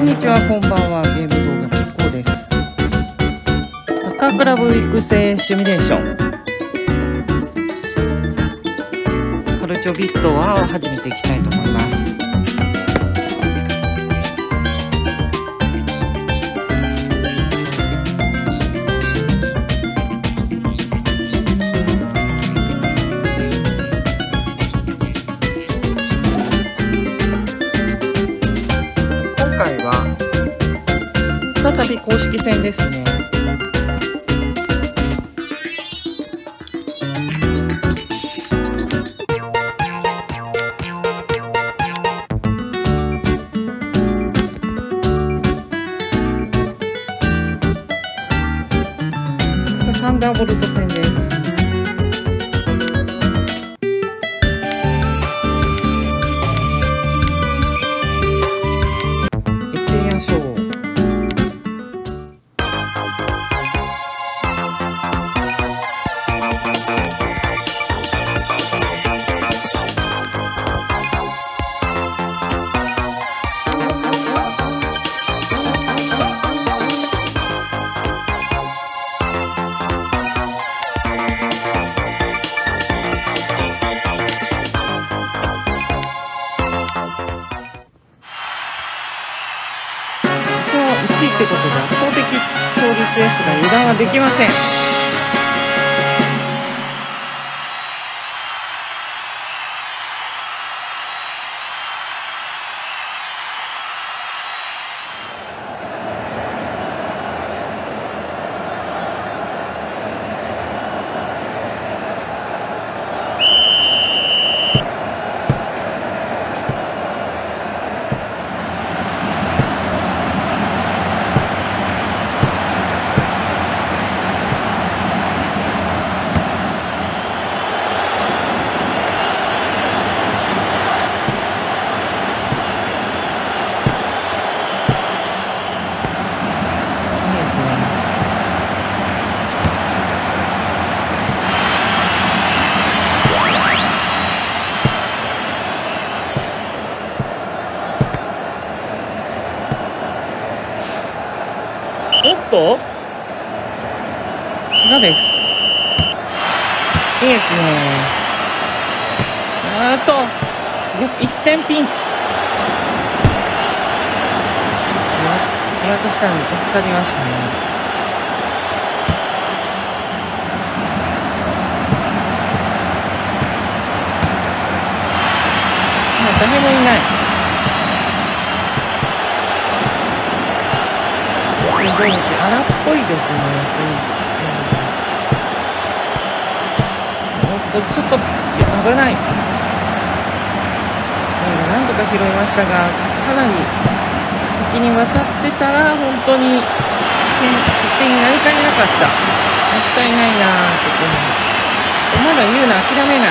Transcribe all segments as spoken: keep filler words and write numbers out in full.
んにちは、こんばんは。ゲーム動画のこうです。サッカークラブ育成シミュレーションカルチョビットワーを始めていきたいと思います。今回は再び公式戦ですね。サンダーボルト戦です。行ってみましょう。いちいってことで圧倒的勝率ですが油断はできません。おっと怪我です。いいですね。あーといってんピンチ見渡したので助かりましたね。まあ誰もいない。荒っぽいですね。おっとちょっと危ない。なんとか拾いましたが、かなり敵に渡ってたら本当に点失点になりかねなかった。もったいないなーって。まだ言うの諦めない。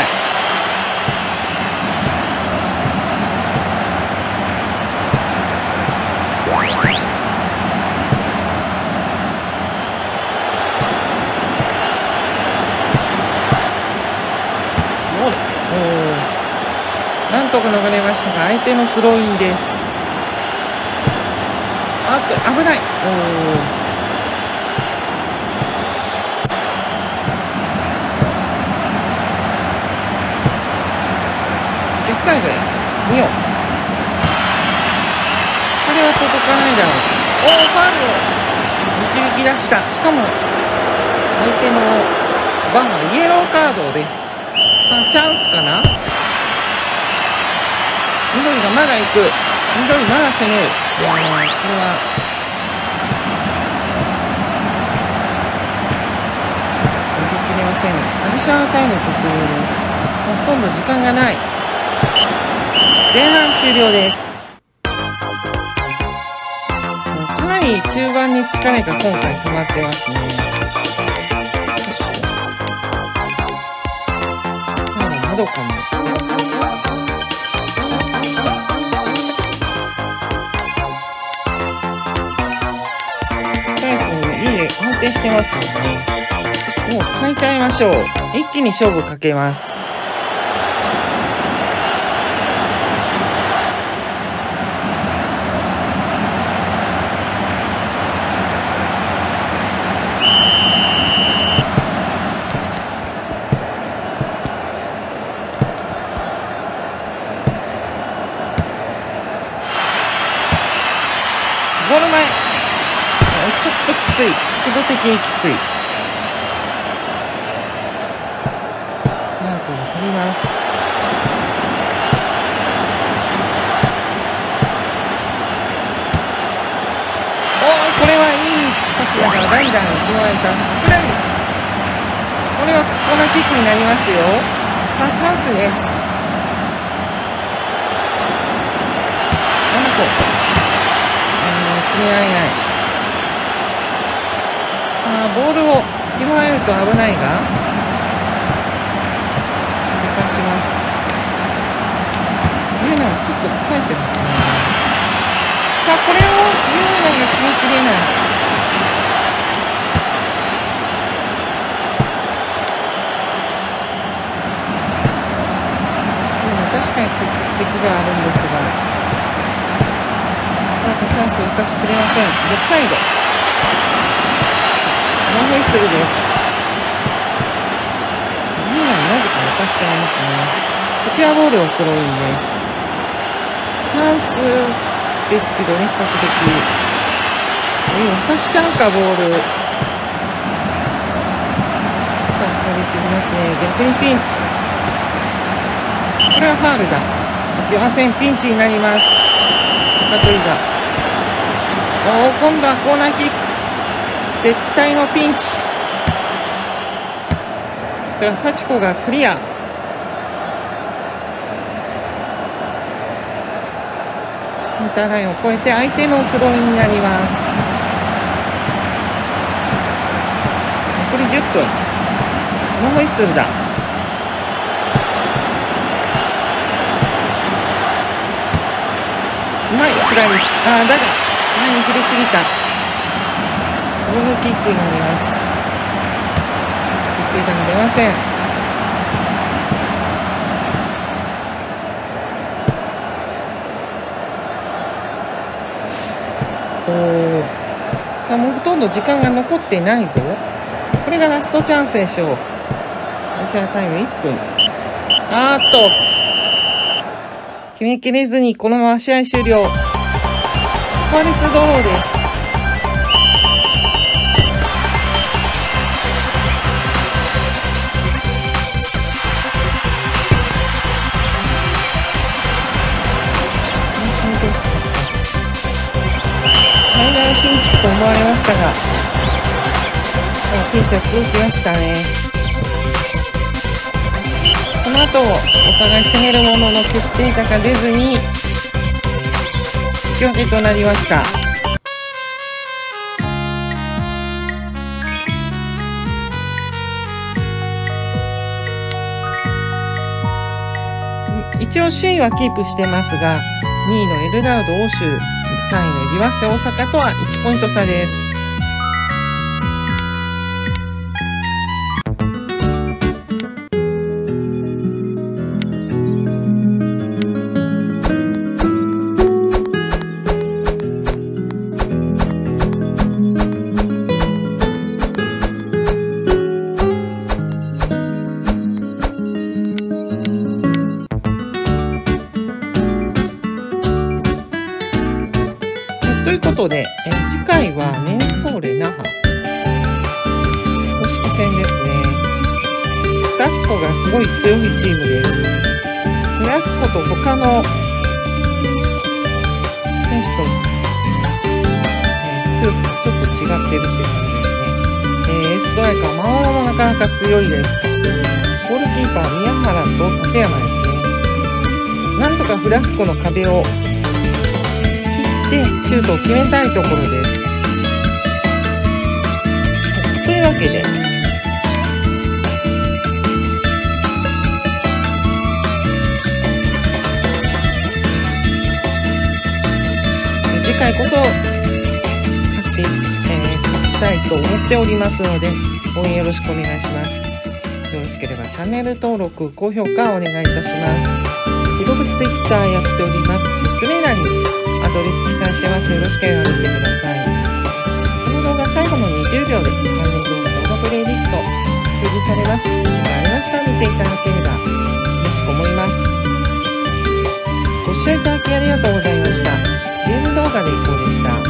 なんとか逃れましたが相手のスローインです。あっと危ない。お逆サイドへ見よう。それは届かないだろう。おおファウルを導き出した。しかも相手のバンはイエローカードです。さあチャンスかな。緑がまだ行く。緑まだ攻める。これは受けきれません。アディショナルタイム突入です。もうほとんど時間がない。前半終了です。もうかなり中盤に疲れが今回溜まってますね。さあまどかも安定してますよね。もう変えちゃいましょう。一気に勝負かけます。 ゴール前、ちょっときつい、角度的にきつい。ナーコが取ります。おー、これはいいパスだから代打に加えたスクラリス。これはコーナーキックになりますよ。さあチャンスです。ナーコ、決められない。さあボールを拾われると危ないが生かします。ユーナはちょっと疲れてますね。さあこれをユーナが決めきれない。ユーナ確かに積極的ではあるんですが、なんかチャンスを生かしてくれません。逆サイドノーフェイスルです。ユーナになぜか渡しちゃいますね。こちらボールをスローインです。チャンスですけどね、比較的渡しちゃうか。ボールちょっとあっさりすぎますね。逆にピンチ、これはファウルだ。いけません。ピンチになります。高取だ。おお、今度はコーナーキック、絶対のピンチだから幸子がクリア。センターラインを越えて相手のスローインになります。残りじゅっぷん、ノーホイッスルだ。うまいクラリス。ああだが前に触れすぎた。ゴールキックになります。決定打が出ません。おお、さあもうほとんど時間が残ってないぞ。これがラストチャンスでしょう。アディショナルタイムいっぷん。あーっと決めきれずにこのまま試合終了。スコアレスドローです。最大ピンチと思われましたが、ピンチは続きましたね。その後お互い攻めるものの決定打が出ずに引き分けとなりました。一応首位はキープしてますが、にいのエルダード欧州、さんいの岩瀬大阪とはいちポイント差です。ということで、え次回はメンソーレ那覇公式戦ですね。フラスコがすごい強いチームです。フラスコと他の選手と、えー、強さがちょっと違ってるっていう感じですね。えー、エーストライカー、マオラもなかなか強いです。ゴールキーパー、宮原と立山ですね。なんとかフラスコの壁をでシュートを決めたいところです。というわけで次回こそ勝って、えー、勝ちたいと思っておりますので、応援よろしくお願いします。よろしければチャンネル登録、高評価お願いいたします。ブログ、ツイッターやっております。説明欄にアドレス記載してます。よろしければ見てください。この動画最後のにじゅうびょうで関連動画動画プレイリスト表示されます。時間ありましたら見ていただければ嬉しく思います。ご視聴いただきありがとうございました。ゲーム動画でいこうでした。